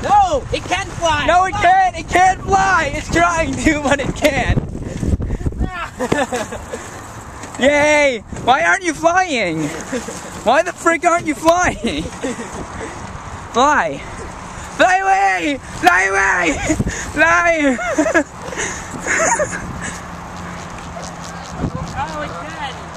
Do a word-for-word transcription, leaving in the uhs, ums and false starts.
No, it can fly. No, it can't. It can't fly. It's trying to, but it can't. Yay! Why aren't you flying? Why the frick aren't you flying? Fly. Fly away! Fly away! Fly! Oh, it can.